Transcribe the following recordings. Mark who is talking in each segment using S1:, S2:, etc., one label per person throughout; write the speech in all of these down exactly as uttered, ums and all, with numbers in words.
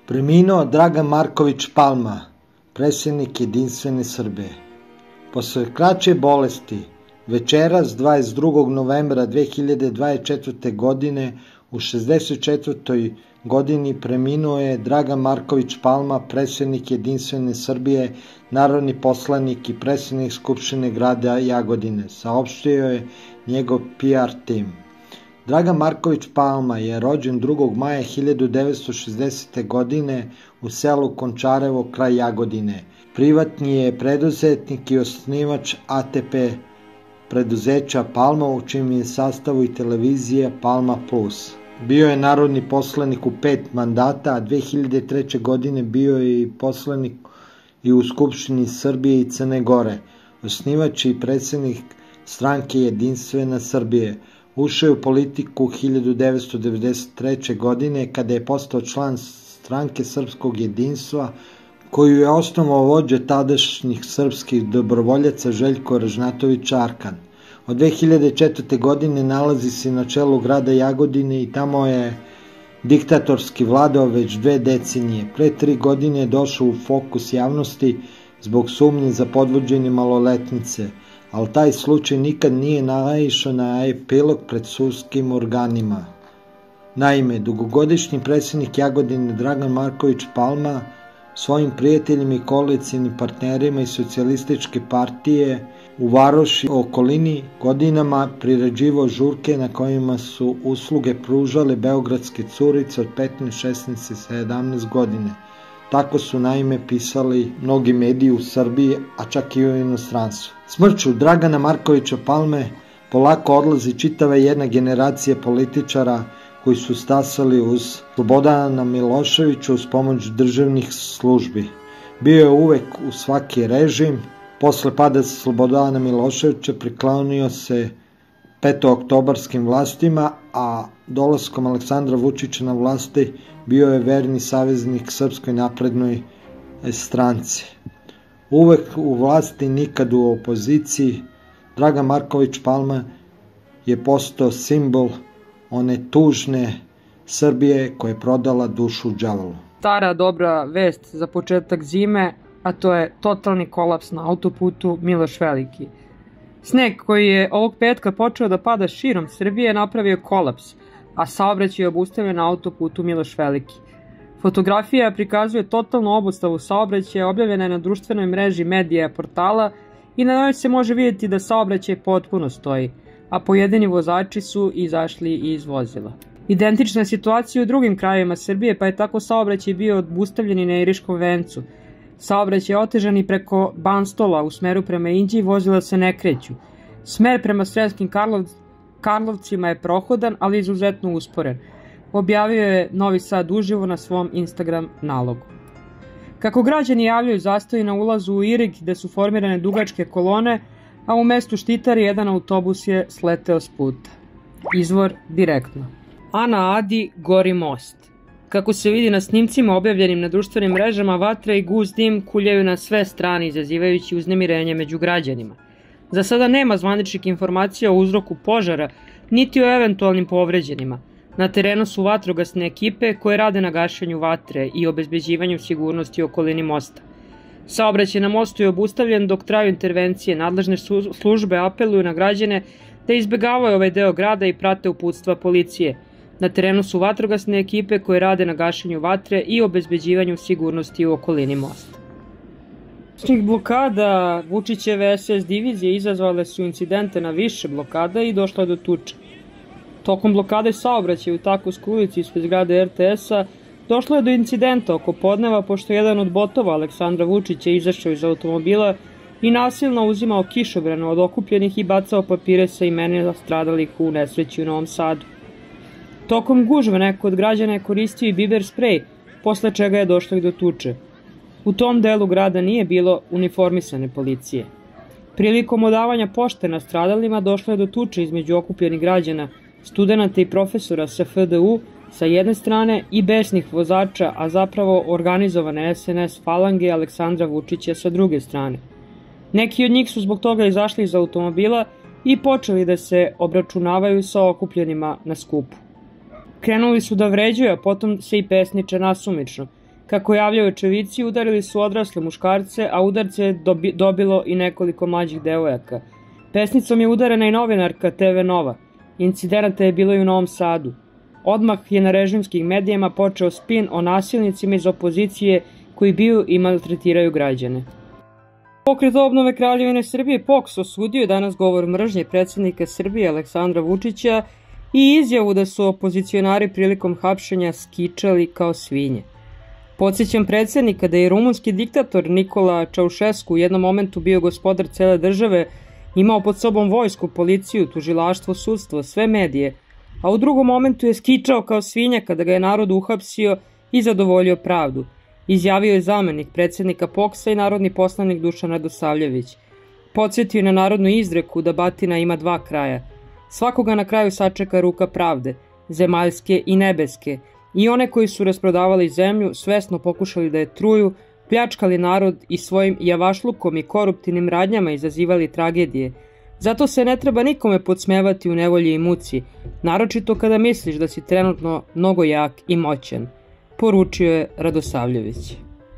S1: Preminuo Dragan Marković Palma, predsjednik Jedinstvene Srbije. Posle kraće bolesti, večeras dvadeset drugog novembra dve hiljade dvadeset četvrte. godine u šezdeset četvrtoj godini preminuo je Dragan Marković Palma, predsjednik Jedinstvene Srbije, narodni poslanik i predsjednik Skupštine grada Jagodine, saopštio je njegov P R tim. Dragan Marković Palma je rođen drugog maja hiljadu devetsto šezdesete. godine u selu Končarevo kraj Jagodine. Privatni je preduzetnik i osnivač A T P preduzeća Palma, u čijem je sastavu i televizija Palma plus. Bio je narodni poslanik u pet mandata, a dve hiljade treće. godine bio je i poslanik i u Skupštini Srbije i Crne Gore. Osnivač i predsjednik stranke Jedinstvena Srbije. Ušao je u politiku hiljadu devetsto devedeset treće. godine kada je postao član stranke Srpskog jedinstva, koju je osnovao vođa tadašnjih srpskih dobrovoljaca Željko Ražnatović Arkan. Od dve hiljade četvrte. godine nalazi se na čelu grada Jagodine i tamo je diktatorski vladao već dve decenije. Pre tri godine je došao u fokus javnosti zbog sumnje za podvođenje maloletnice, ali taj slučaj nikad nije naišao na epilog pred sudskim organima. Naime, dugogodišnji predsjednik Jagodine Dragan Marković Palma svojim prijateljima i koalicionim partnerima iz socijalističke partije u Varoši i okolini godinama priređivao žurke na kojima su usluge pružale beogradske curice od petnaest, šesnaest i sedamnaest godine. Tako su naime pisali mnogi mediji u Srbiji, a čak i u inostranstvu. Smrću Dragana Markovića Palme polako odlazi čitava jedna generacija političara koji su stasali uz Slobodana Miloševića uz pomoć državnih službi. Bio je uvek u svaki režim. Posle pada Slobodana Miloševića priklonio se petooktobarskim vlastima, a dolaskom Aleksandra Vučića na vlasti bio je verni saveznik Srpskoj naprednoj stranci. Uvek u vlasti, nikad u opoziciji, Dragan Marković Palma je postao simbol one tužne Srbije koja je prodala dušu đavolu.
S2: Stara dobra vest za početak zime, a to je totalni kolaps na autoputu Miloš Veliki. Sneg koji je ovog petka počeo da pada širom Srbije napravio kolaps, a saobraćaj je obustavljen na autoputu Miloš Veliki. Fotografija prikazuje totalnu obustavu saobraćaja, objavljena je na društvenoj mreži medija portala i na njoj se može vidjeti da saobraćaj potpuno stoji, a pojedini vozači su izašli iz vozila. Identična situacija u drugim krajevima Srbije, pa je tako saobraćaj bio obustavljen i na Iriškom vencu. Saobraćaj je otežan i preko Banstola u smeru prema Inđiji, vozila se ne kreću. Smer prema Sremskim Karlov... Karlovcima je prohodan, ali izuzetno usporen. Objavio je Novi Sad uživo na svom Instagram nalogu. Kako građani javljaju, zastoji na ulazu u Irig gde su formirane dugačke kolone, a u mestu Štitari jedan autobus je sleteo s puta. Izvor Direktno. Ana Adi, gori most. Kako se vidi na snimcima objavljenim na društvenim mrežama, vatra i gust dim kuljaju na sve strane, izazivajući uznemirenje među građanima. Za sada nema zvaničnih informacija o uzroku požara, niti o eventualnim povređenima. Na terenu su vatrogasne ekipe koje rade na gašenju vatre i obezbeđivanju sigurnosti u okolini mosta. Saobraćaj na mostu je obustavljen dok traju intervencije. Nadležne službe apeluju na građane da izbegavaju ovaj deo grada i prate uputstva policije. Na terenu su vatrogasne ekipe koje rade na gašenju vatre i obezbeđivanju sigurnosti u okolini mosta. Blokada Vučićeve S S divizije izazvale su incidente na više blokada i došlo je do tuče. Tokom blokade saobraćaja u Takovskoj ulici ispred zgrade R T S-a došlo je do incidenta oko podneva pošto jedan od botova Aleksandra Vučića izašao iz automobila i nasilno uzimao kišobrane od okupljenih i bacao papire sa imenima stradalih u nesreći u Novom Sadu. Tokom gužve neko od građana je koristio i biber sprej, posle čega je došlo i do tuče. U tom delu grada nije bilo uniformisane policije. Prilikom odavanja pošte nastradalima došlo je do tuče između okupljenih građana, studenata i profesora sa F D U sa jedne strane i besnih vozača, a zapravo organizovane S N S falange Aleksandra Vučića sa druge strane. Neki od njih su zbog toga izašli iz automobila i počeli da se obračunavaju sa okupljenima na skupu. Krenuli su da vređuju, a potom se i pesniče nasumično. Kako javljaju očevici, udarili su odrasle muškarce, a udarce je dobi, dobilo i nekoliko mlađih devojaka. Pesnicom je udarena i novinarka te ve Nova. Incidenata je bilo i u Novom Sadu. Odmah je na režimskih medijima počeo spin o nasilnicima iz opozicije koji biju i maltretiraju građane. Pokret obnove Kraljevine Srbije P O K S osudio je danas govor mržnje predsjednika Srbije Aleksandra Vučića i izjavu da su opozicionari prilikom hapšenja skičali kao svinje. Podsjećam predsjednika da je rumunski diktator Nikola Čaušesku u jednom momentu bio gospodar cele države, imao pod sobom vojsku, policiju, tužilaštvo, sudstvo, sve medije, a u drugom momentu je skičao kao svinja kada ga je narod uhapsio i zadovoljio pravdu. Izjavio je zamenik predsjednika P O K S-a i narodni poslanik Dušan Radosavljević. Podsjetio na narodnu izreku da batina ima dva kraja. Svakoga na kraju sačeka ruka pravde, zemaljske i nebeske, i one koji su rasprodavali zemlju, svesno pokušali da je truju, pljačkali narod i svojim javašlukom i koruptivnim radnjama izazivali tragedije. Zato se ne treba nikome podsmevati u nevolji i muci, naročito kada misliš da si trenutno mnogo jak i moćan, poručio je Radosavljević.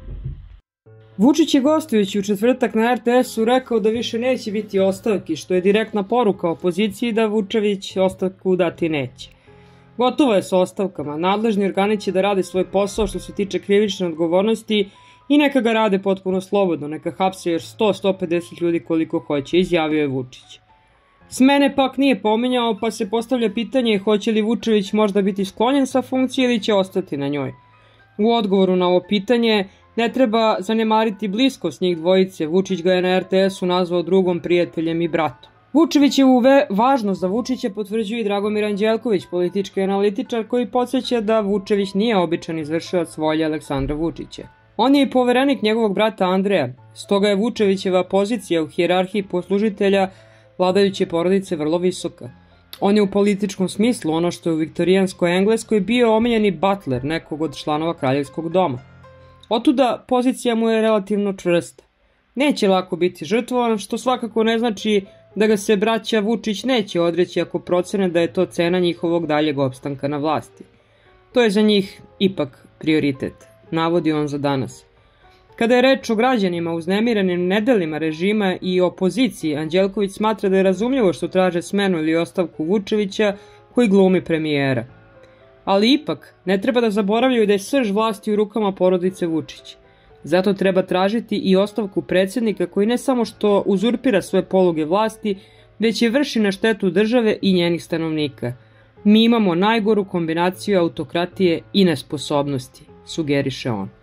S2: Vučić je gostujući u četvrtak na er te esu rekao da više neće biti ostavki, što je direktna poruka opoziciji da Vučević ostavku dati neće. Gotovo je sa ostavkama, nadležni organi će da rade svoj posao što se tiče krivične odgovornosti i neka ga rade potpuno slobodno, neka hapse još sto do sto pedeset ljudi koliko hoće, izjavio je Vučić. Smene pak nije pominjao, pa se postavlja pitanje hoće li Vučević možda biti sklonjen sa funkcije ili će ostati na njoj. U odgovoru na ovo pitanje ne treba zanemariti bliskost njih dvojice, Vučić ga je na er te esu nazvao drugom, prijateljem i bratom. Vučevićevu važnost za Vučića potvrđuje i Dragomir Anđelković, politički analitičar koji podsjeća da Vučević nije običan izvršilac volje Aleksandra Vučića. On je i poverenik njegovog brata Andreja, stoga je Vučevićeva pozicija u hijerarhiji poslužitelja vladajuće porodice vrlo visoka. On je u političkom smislu ono što je u viktorijanskoj Engleskoj bio omiljeni butler nekog od članova kraljevskog doma. Otuda pozicija mu je relativno čvrsta. Neće lako biti žrtvovan, što svakako ne znači da ga se braća Vučić neće odreći ako procene da je to cena njihovog daljeg opstanka na vlasti. To je za njih ipak prioritet, navodi on za danas. Kada je reč o građanima uznemirenim nedelima režima i opoziciji, Anđelković smatra da je razumljivo što traže smenu ili ostavku Vučevića koji glumi premijera. Ali ipak, ne treba da zaboravljaju da je srž vlasti u rukama porodice Vučić. Zato treba tražiti i ostavku predsjednika koji ne samo što uzurpira svoje poluge vlasti, već je vrši na štetu države i njenih stanovnika. Mi imamo najgoru kombinaciju autokratije i nesposobnosti, sugeriše on.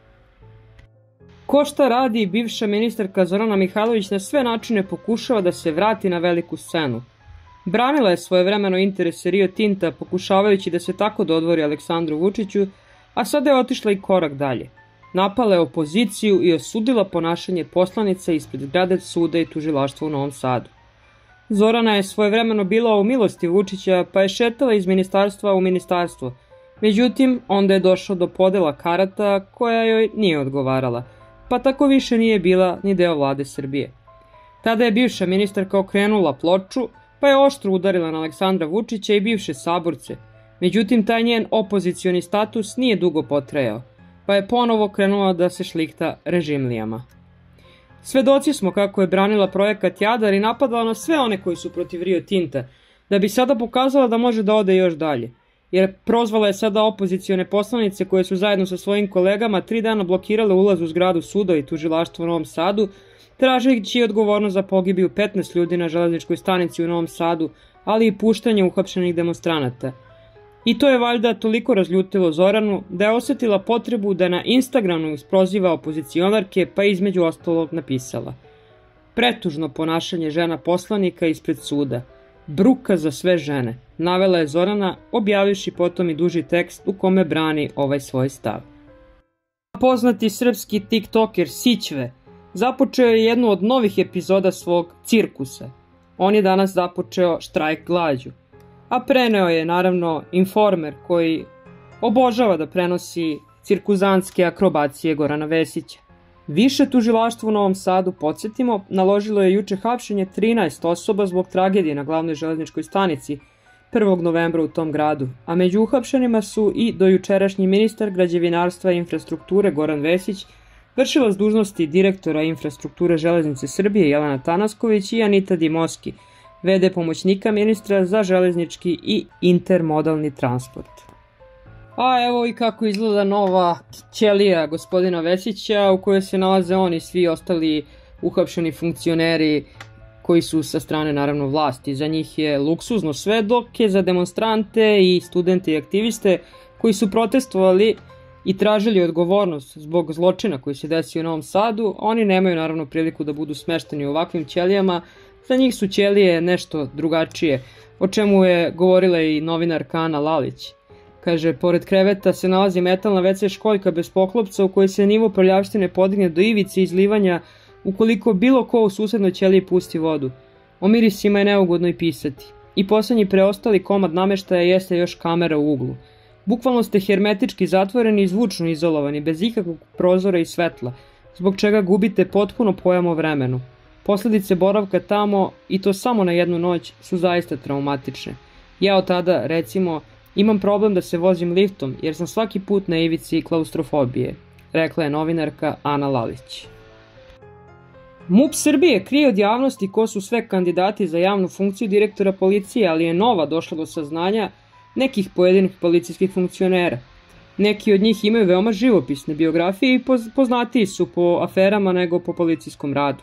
S2: Ko šta radi, bivša ministarka Zorana Mihajlović na sve načine pokušava da se vrati na veliku scenu. Branila je svojevremeno interese Rio Tinta pokušavajući da se tako dodvori Aleksandru Vučiću, a sada je otišla i korak dalje. Napala je opoziciju i osudila ponašanje poslanice ispred zgrade suda i tužilaštva u Novom Sadu. Zorana je svojevremeno bila u milosti Vučića pa je šetala iz ministarstva u ministarstvo. Međutim, onda je došlo do podela karata koja joj nije odgovarala, pa tako više nije bila ni deo vlade Srbije. Tada je bivša ministarka okrenula ploču, pa je oštro udarila na Aleksandra Vučića i bivše saborce. Međutim, taj njen opozicioni status nije dugo potrajao, pa je ponovo krenula da se šlihta režimlijama. Svedoci smo kako je branila projekat Jadar i napadala na sve one koji su protiv Rio Tinta, da bi sada pokazala da može da ode još dalje. Jer prozvala je sada opozicione poslanice koje su zajedno sa svojim kolegama tri dana blokirale ulaz u zgradu suda i tužilaštva u Novom Sadu, tražeći odgovornost za pogibiju petnaest ljudi na železničkoj stanici u Novom Sadu, ali i puštanje uhapšenih demonstranata. I to je valjda toliko razljutilo Zoranu da je osjetila potrebu da na Instagramu isproziva opozicionarke, pa između ostalog napisala: pretužno ponašanje žena poslanika ispred suda. Bruka za sve žene, navela je Zorana, objavivši potom i duži tekst u kome brani ovaj svoj stav. Poznati srpski tiktoker Sićve započeo je jednu od novih epizoda svog cirkusa. On je danas započeo štrajk glađu, a preneo je naravno Informer koji obožava da prenosi cirkuzantske akrobacije Gorana Vesića. Više tužilaštvo u Novom Sadu, podsjetimo, naložilo je juče hapšenje trinaest osoba zbog tragedije na glavnoj železničkoj stanici, prvog novembra u tom gradu, a među uhapšenima su i dojučerašnji ministar građevinarstva i infrastrukture Goran Vesić, vršilac dužnosti direktora infrastrukture Železnice Srbije Jelena Tanasković i Anita Dimoski, v d pomoćnika ministra za železnički i intermodalni transport. A evo i kako izgleda nova ćelija gospodina Vesića u kojoj se nalaze oni i svi ostali uhapšeni funkcioneri koji su sa strane naravno vlasti. Za njih je luksuzno sve, dok je za demonstrante i studente i aktiviste koji su protestovali i tražili odgovornost zbog zločina koji se desio u Novom Sadu, oni nemaju naravno priliku da budu smešteni u ovakvim ćelijama. Za njih su ćelije nešto drugačije, o čemu je govorila i novinarka Ana Lalić. Kaže, pored kreveta se nalazi metalna ve ce školjka bez poklopca u kojoj se nivo prljavštine podigne do ivice izlivanja ukoliko bilo ko u susednoj ćeliji pusti vodu. O mirisima je neugodno i pisati. I poslednji preostali komad nameštaja jeste još kamera u uglu. Bukvalno ste hermetički zatvoreni i zvučno izolovani, bez ikakvog prozora i svetla, zbog čega gubite potpuno pojam o vremenu. Posledice boravka tamo, i to samo na jednu noć, su zaista traumatične. Ja od tada, recimo, imam problem da se vozim liftom jer sam svaki put na ivici klaustrofobije, rekla je novinarka Ana Lalić. MUP Srbije krije od javnosti ko su sve kandidati za javnu funkciju direktora policije, ali je nova došla do saznanja nekih pojedinih policijskih funkcionera. Neki od njih imaju veoma živopisne biografije i poznatiji su po aferama nego po policijskom radu.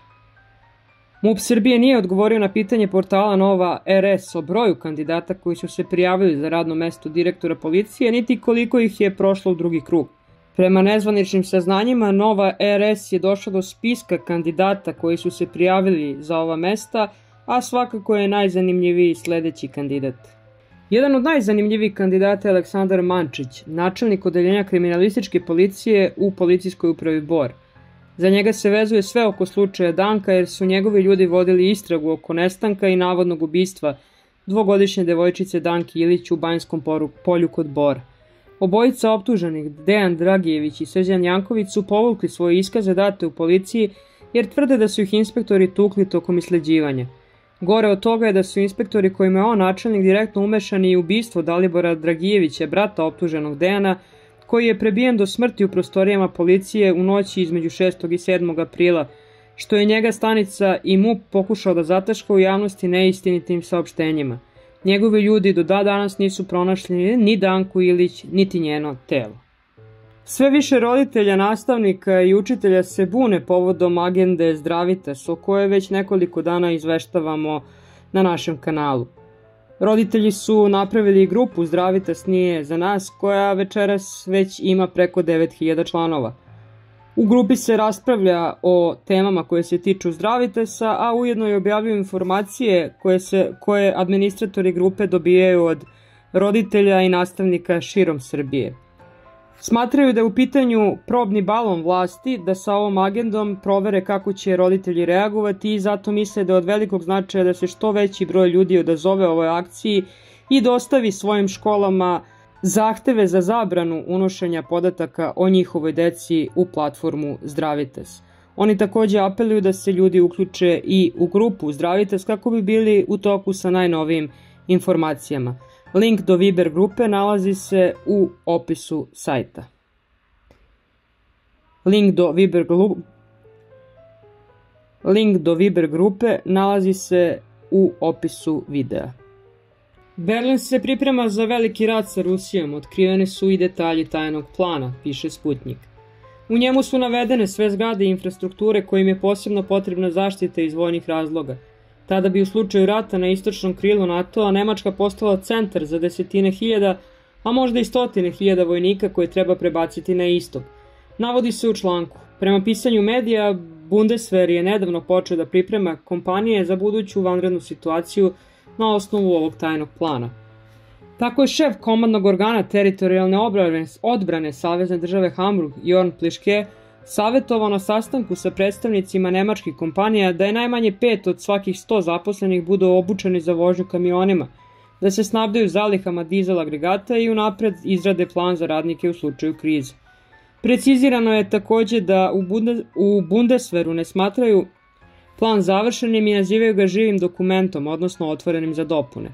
S2: MUP Srbije nije odgovorio na pitanje portala Nova er es o broju kandidata koji su se prijavili za radno mesto direktora policije, niti koliko ih je prošlo u drugi krug. Prema nezvaničnim saznanjima, Nova er es je došla do spiska kandidata koji su se prijavili za ova mesta, a svakako je najzanimljiviji sledeći kandidat. Jedan od najzanimljivijih kandidata je Aleksandar Mančić, načelnik odeljenja kriminalističke policije u policijskoj upravi Bor. Za njega se vezuje sve oko slučaja Danka jer su njegovi ljudi vodili istragu oko nestanka i navodnog ubistva dvogodišnje devojčice Danke Ilić u Banjskom polju kod Bora. Obojica optuženih, Dejan Dragijević i Srđan Janković, su povukli svoje iskaze date u policiji jer tvrde da su ih inspektori tukli tokom isleđivanja. Gore od toga je da su inspektori kojima je on načelnik direktno umešani i u ubistvo Dalibora Dragijevića, brata optuženog Dejana, koji je prebijen do smrti u prostorijama policije u noći između šestog i sedmog aprila, što je njega stanica i MUP pokušao da zataška u javnosti neistinitim saopštenjima. Njegovi ljudi do da danas nisu pronašli ni Danku Ilić, niti njeno telo. Sve više roditelja, nastavnika i učitelja se bune povodom agende Zdravitas, o kojoj već nekoliko dana izveštavamo na našem kanalu. Roditelji su napravili grupu Zdravitas nije za nas, koja večeras već ima preko devet hiljada članova. U grupi se raspravlja o temama koje se tiču Zdravitasa, a ujedno i objavljuju informacije koje, se, koje administratori grupe dobijaju od roditelja i nastavnika širom Srbije. Smatraju da je u pitanju probni balon vlasti, da sa ovom agendom provere kako će roditelji reagovati i zato misle da je od velikog značaja da se što veći broj ljudi odazove ovoj akciji i dostavi svojim školama zahteve za zabranu unošenja podataka o njihovoj deci u platformu Zdravitas. Oni takođe apeluju da se ljudi uključe i u grupu Zdravitas kako bi bili u toku sa najnovijim informacijama. Link do Viber grupe nalazi se u opisu sajta. Link do Viber, glu... Link do Viber grupe nalazi se u opisu videa. Berlin se priprema za veliki rat sa Rusijom, otkriveni su i detalji tajnog plana, piše Sputnik. U njemu su navedene sve zgrade i infrastrukture kojim je posebno potrebna zaštita iz vojnih razloga. Tada bi u slučaju rata na istočnom krilu NATO-a Nemačka postala centar za desetine hiljada, a možda i stotine hiljada vojnika koje treba prebaciti na istok. Navodi se u članku. Prema pisanju medija, Bundeswehr je nedavno počeo da priprema kompanije za buduću vanrednu situaciju na osnovu ovog tajnog plana. Tako je šef komandnog organa teritorijalne odbrane, odbrane Savezne države Hamburg, Jorn Pliške, savjetovao na sastanku sa predstavnicima nemačkih kompanija da je najmanje pet od svakih sto zaposlenih budu obučeni za vožnju kamionima, da se snabdaju zalihama dizel agregata i unapred izrade plan za radnike u slučaju krize. Precizirano je takođe da u, Bundes, u Bundeswehru ne smatraju plan završenim i nazivaju ga živim dokumentom, odnosno otvorenim za dopune.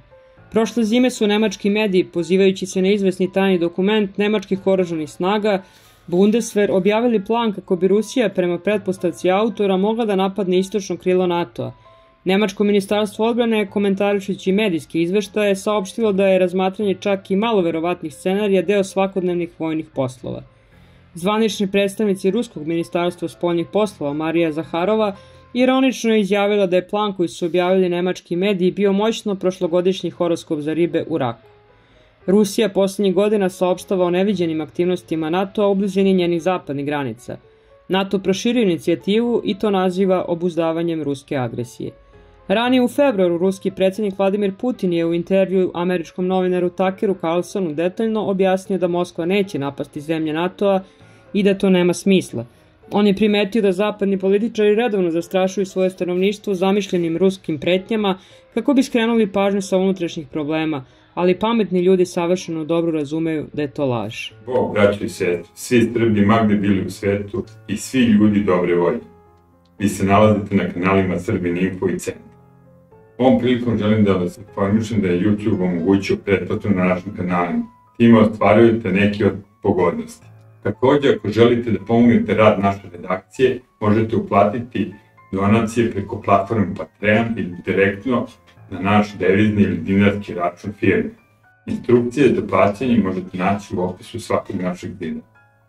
S2: Prošle zime su nemački mediji, pozivajući se na izvesni tajni dokument nemačkih oružanih snaga, Bundeswehr, objavili plan kako bi Rusija prema pretpostavci autora mogla da napadne istočno krilo NATO-a. Nemačko ministarstvo odbrane, komentarišući medijske izveštaje, saopštilo da je razmatranje čak i malo verovatnih scenarija deo svakodnevnih vojnih poslova. Zvanični predstavnici Ruskog ministarstva spoljnih poslova Marija Zaharova ironično je izjavila da je plan koji su objavili nemački mediji bio moćno prošlogodišnji horoskop za ribe u raku. Rusija poslednjih godina saopštava o neviđenim aktivnostima NATO-a u blizini njenih zapadnih granica. NATO proširio inicijativu i to naziva obuzdavanjem ruske agresije. Ranije u februaru ruski predsjednik Vladimir Putin je u intervju američkom novinaru Tuckeru Carlsonu detaljno objasnio da Moskva neće napasti zemlje NATO-a i da to nema smisla. On je primetio da zapadni političari redovno zastrašuju svoje stanovništvo zamišljenim ruskim pretnjama kako bi skrenuli pažnju sa unutrašnjih problema, ali pametni ljudi savršeno dobro razumeju da je to laž.
S3: Bog, braćo i sestre, svi Srbi magde bili u svetu i svi ljudi dobre volje. Vi se nalazite na kanalima Srbin Info i Centar. Ovom prilikom želim da vas informišem da je YouTube omogućio pretplatu na našim kanalima. Time ostvarujete neke od pogodnosti. Također, ako želite da pomognete rad naše redakcije, možete uplatiti donacije preko platforme Patreon ili direktno na naš devizni ili dinarski račun firme. Instrukcije za plaćanje možete naći u opisu svakog našeg videa.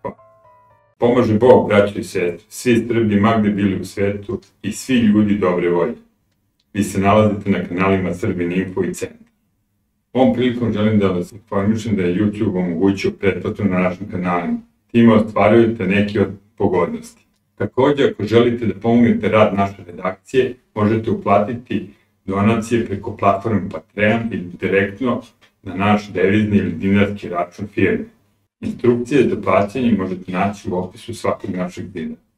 S3: Pomaže Bog, braćo i sestre, svi Srbi magde bili u svetu i svi ljudi dobre volje. Vi se nalazite na kanalima Srbin Info i Centar. Ovom prilikom želim da vas informišem da je YouTube omogućio pretplatu na našim kanalima. Time ostvarujete neke od pogodnosti. Također, ako želite da pomognete rad naše redakcije, možete uplatiti donacije preko platforme Patreon ili direktno na naš devizni ili dinarski račun firme. Instrukcije za plaćanje možete naći u opisu svakog našeg videa.